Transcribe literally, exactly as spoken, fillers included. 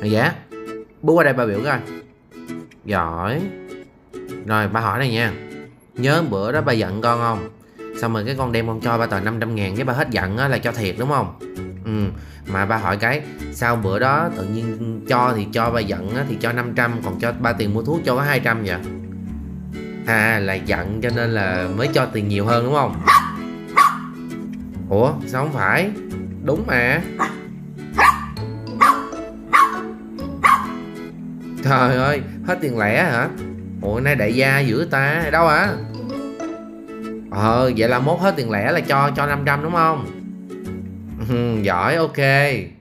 Dạ. Bước qua đây ba biểu coi. Giỏi. Rồi ba hỏi này nha. Nhớ bữa đó ba giận con không? Xong rồi cái con đem con cho ba tờ năm trăm ngàn, cái ba hết giận á là cho thiệt đúng không? Ừ. Mà ba hỏi cái sao bữa đó tự nhiên cho thì cho ba giận á thì cho năm trăm, còn cho ba tiền mua thuốc cho có hai trăm vậy? À là giận cho nên là mới cho tiền nhiều hơn đúng không? Ủa sao không phải? Đúng mà. Trời ơi, hết tiền lẻ hả? Ủa nay đại gia dữ ta, đâu hả? Ờ vậy là mốt hết tiền lẻ là cho cho năm trăm đúng không? Ừ, giỏi, ok.